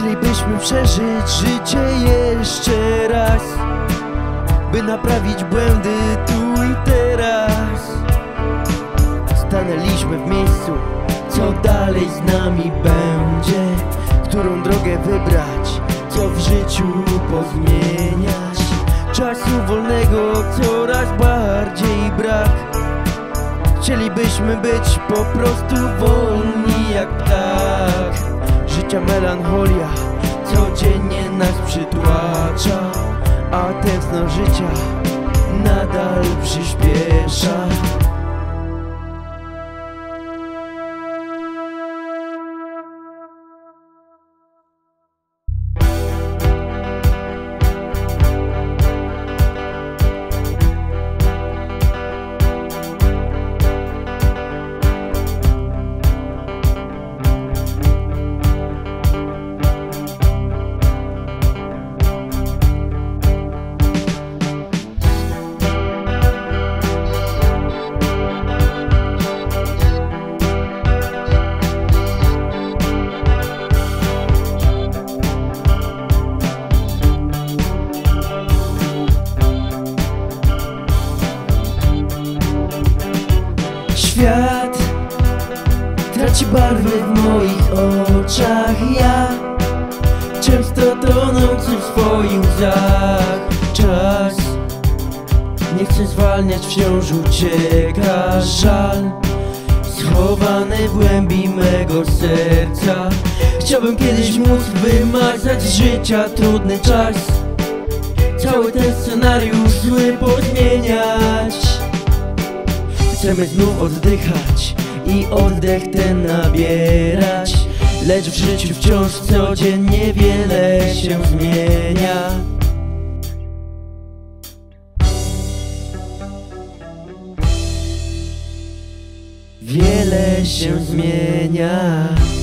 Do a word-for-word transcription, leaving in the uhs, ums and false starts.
Chcielibyśmy przeżyć życie jeszcze raz, by naprawić błędy tu i teraz. Stanęliśmy w miejscu, co dalej z nami będzie? Którą drogę wybrać, co w życiu pozmieniać? Czasu wolnego coraz bardziej brak. Chcielibyśmy być po prostu wolni jak ptak. Życia melancholia codziennie nas przytłacza, a tętno życia nadal przyspiesza. Świat traci barwy w moich oczach. Ja często tonący w swoich łzach. Czas nie chcę zwalniać, wciąż ucieka żal schowany w głębi mego serca. Chciałbym kiedyś móc wymazać z życia trudny czas, cały ten scenariusz zły pozmieniać. Chcemy znów oddychać i oddech ten nabierać, lecz w życiu wciąż codziennie wiele się zmienia. Wiele się zmienia.